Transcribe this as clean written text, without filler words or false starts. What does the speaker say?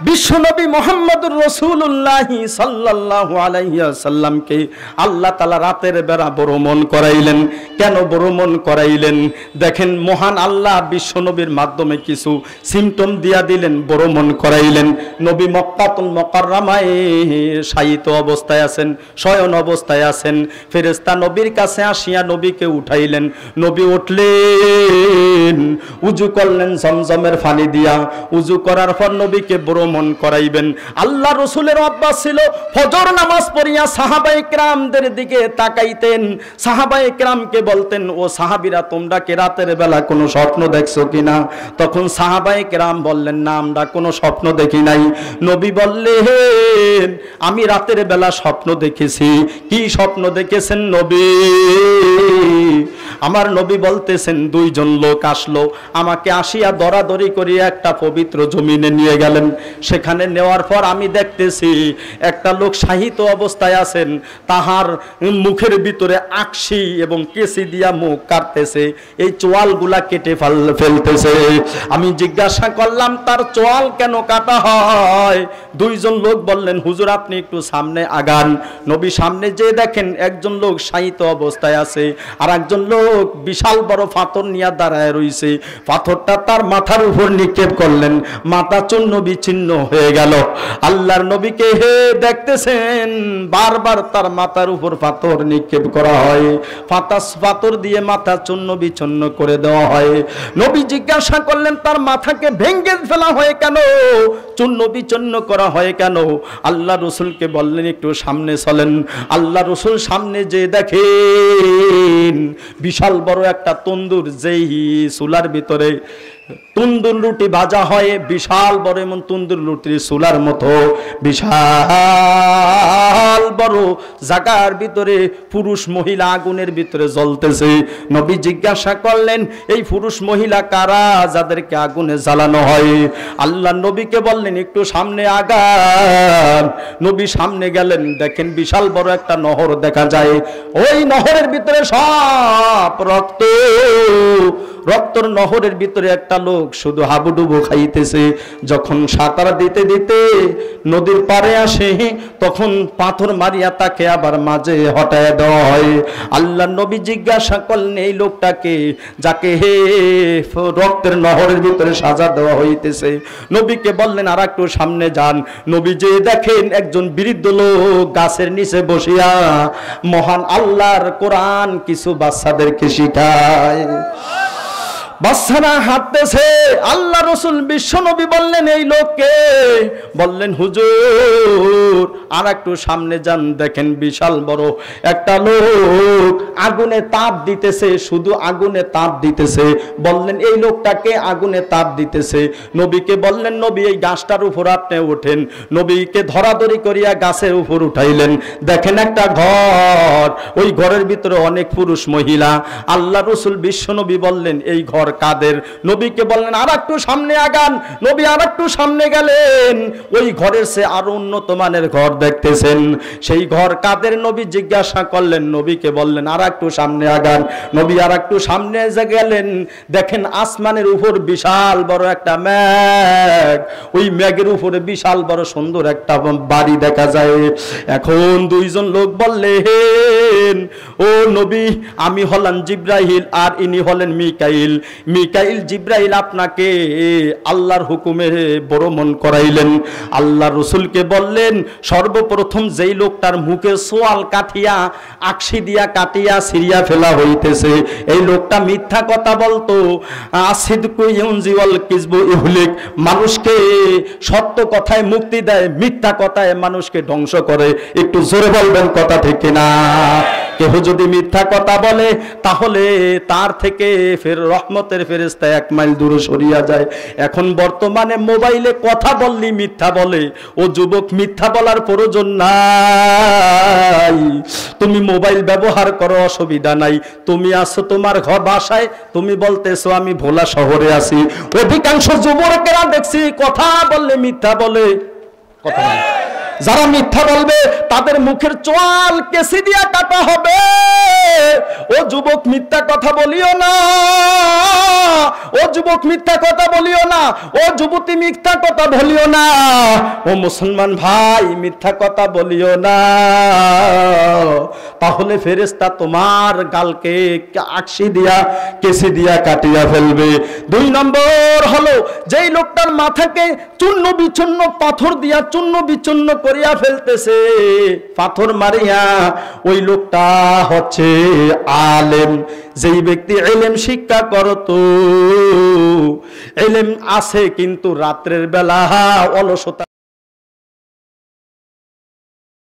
বিশ্বনবী মুহাম্মদুর রাসূলুল্লাহ সাল্লাল্লাহু আলাইহি ওয়াসাল্লামকে আল্লাহ তাআলা রাতের বেলা ভ্রমণ করাইলেন। কেন ভ্রমণ করাইলেন? দেখেন, মহান আল্লাহ বিশ্বনবীর মাধ্যমে কিছু সিমটম দিয়া দিলেন, ভ্রমণ করাইলেন। নবী মক্কাতুল মুকাররমায় শায়িত অবস্থায় আছেন, শয়ন অবস্থায় আছেন। ফেরেশতা নবীর কাছে আসিয়া নবীকে উঠাইলেন। নবী উঠলেন, উযু করলেন জমজমের পানি দিয়া। উযু করার পর নবীকে ভ্রমণ করাইবেন। আল্লাহ রসুলের অভ্যাস ছিল ফজর নামাজ পড়িয়া সাহাবায়ে কেরামদের দিকে তাকাইতেন। সাহাবায়ে কেরামকে বলতেন, ও সাহাবীরা, তোমরা কি রাতের বেলা কোনো স্বপ্ন দেখছো কিনা? তখন সাহাবায়ে কেরাম বললেন, না, আমরা কোনো স্বপ্ন দেখি নাই। নবী বললেন, আমি রাতের বেলা স্বপ্ন দেখেছি। কি স্বপ্ন দেখেছেন নবী? আমার নবী বলতেছেন, দুইজন লোক আসলো, আমাকে আসিয়া দরাদরি করিয়া একটা পবিত্র জমিনে নিয়ে গেলেন। সেখানে নেওয়ার পর আমি দেখতেছি একটা লোক শায়িত অবস্থায় আছেন, তাহার মুখের ভিতরে আকশি এবং কেসি দিয়া মুখ কাটতেছে, এই চোয়ালগুলা কেটে ফেলতেছে। আমি জিজ্ঞাসা করলাম, তার চোয়াল কেন কাটা হয়? দুইজন লোক বললেন, হুজুর আপনি একটু সামনে আগান। নবী সামনে যে দেখেন একজন লোক শায়িত অবস্থায় আছে, আর একজন লোক বিশাল বড় পাথর নিয়ে দাঁড়ায় রইছে। পাথরটা তার মাথার উপর নিক্ষেপ করলেন, মাথা চূর্ণ বিচ্ছিন্ন হয়ে গেল। আল্লাহর নবীকে দেখতেছেন, বারবার তার মাথার উপর পাথর নিক্ষেপ করা হয়, পাথর দিয়ে মাথা চূর্ণ বিচ্ছিন্ন করে দেওয়া হয়। নবী জিজ্ঞাসা করলেন, তার মাথাকে ভেঙে ফেলা হয় কেন? চূর্ণ বিচ্ছিন্ন করা হয় কেন? আল্লাহ রসুলকে বললেন, একটু সামনে চলেন। আল্লাহ রসুল সামনে যে দেখেন বিশাল বড় একটা তন্দুর, যেই চুলার ভিতরে তন্দুর রুটি ভাজা হয়, বিশাল বড় এমন তন্দুর রুটির চুলার মতো বিশাল বড় জায়গার ভিতরে পুরুষ মহিলা আগুনের ভিতরে জ্বলতেছে। নবী জিজ্ঞাসা করলেন, এই পুরুষ মহিলা কারা, যাদেরকে আগুনে জ্বালানো হয়? আল্লাহ নবীকে বললেন, একটু সামনে আগান। নবী সামনে গেলেন, দেখেন বিশাল বড় একটা নহর দেখা যায়। ওই নহরের ভিতরে সব রক্ত, রক্তর নহরের ভিতরে একটা লোক শুধু হাবুডুবু খাইতেছে। যখন সাঁতার দিতে দিতে নদীর পাড়ে আসে, তখন পাথর মারিয়া তাকে আবার মাঝে হটায় দেওয়া হয়। আল্লাহ নবী জিজ্ঞাসা করলেন, এই লোকটাকে, যাকে রক্তের নহরের ভিতরে সাজা দেওয়া হইতেছে? নবীকে বললেন, আর একটু সামনে যান। নবী যে দেখেন একজন বৃদ্ধ লোক গাছের নিচে বসিয়া মহান আল্লাহর কোরআন কিছু বাচ্চাদেরকে শিখায়। বাচ্চারা হাঁটতেছে। আল্লাহ রসুল বিশ্ব নবী বললেন, এই লোককে। বললেন, হুজুর আর একটু সামনে যান, দেখেন বিশাল বড় একটা লোক আগুনে তাপ দিতেছে, শুধু আগুনে তাপ দিতেছে। বললেন, এই লোকটাকে আগুনে তাপ দিতেছে। নবীকে বললেন, নবী এই গাছটার উপর আপনি ওঠেন। নবীকে ধরাধরি করিয়া গাছের উপর উঠাইলেন। দেখেন একটা ঘর, ওই ঘরের ভিতরে অনেক পুরুষ মহিলা। আল্লাহ রসুল বিশ্ব নবী বললেন, এই ঘর কাদের? নবীকে বললেন, আর একটু সামনে আগান। নবী আর একটু সামনে গেলেন, ওই ঘরের সে আরো উন্নত মানের ঘর দেখতেছেন। সেই ঘর কাদের? নবী জিজ্ঞাসা করলেন। নবীকে বললেন, আর একটু সামনে আগান। নবী আর একটু সামনে গেলেন, দেখেন আসমানের উপর বিশাল বড় একটা মেঘ, ওই মেঘের উপরে বিশাল বড় সুন্দর একটা বাড়ি দেখা যায়। এখন দুইজন লোক বললেন, ও নবী, আমি হলাম জিব্রাইল আর ইনি হলেন মিকাইল। মিকাইল জিব্রাইল আপনাকে আল্লাহর হুকুমে ভ্রমণ করাইলেন। আল্লাহ রসুলকে বললেন, সর্বপ্রথম যেই লোকটার মুখে সোয়াল কাটিয়া আকশি দিয়া কাটিয়া সিরিয়া ফেলা হইতেছে, এই লোকটা মিথ্যা কথা বলতো। আসিদকু ইউনজি ওয়াল কিযবু ইহলিক, মানুষকে সত্য কথায় মুক্তি দেয়, মিথ্যা কথায় মানুষকে ধ্বংস করে। একটু জোরে বলবেন কথা ঠিক কিনা? কেহ যদি মিথ্যা কথা বলে তাহলে তার থেকে ফের রহমতের ফেরেশতা 1 মাইল দূরে সরিয়া যায়। এখন বর্তমানে মোবাইলে কথা বললি মিথ্যা বলে। ও যুবক, মিথ্যা বলার প্রয়োজন নাই, তুমি মোবাইল ব্যবহার করো, অসুবিধা নাই। তুমি আসো তোমার ঘর বাসায়, তুমি বলতেছো আমি ভোলা শহরে আছি। অধিকাংশ যুবকেরা দেখছি কথা বললে মিথ্যা বলে। কথা যারা মিথ্যা বলবে তাদের মুখের চোয়াল কেসি দিয়া কাটা হবে। ও যুবক মিথ্যা কথা বলিও না, ও যুবক মিথ্যা কথা বলিও না, ও যুবতী মিথ্যা কথা বলিও না, ও মুসলমান ভাই মিথ্যা কথা বলিও না, তাহলে ফেরেশতা তোমার গালকে আকশি দিয়া কেসি দিয়া কাটিয়া ফেলবে। 2 নম্বর হলো যেই লোকটার মাথাকে চূর্ণ বিচূর্ণ পাথর দিয়া চূর্ণ বিচূর্ণ করিয়া ফেলতেছে পাথর মারিয়া, ওই লোকটা হচ্ছে আলেম। যেই ব্যক্তি ইলম শিক্ষা করতো, ইলম আছে কিন্তু রাত্রের বেলা অলসতা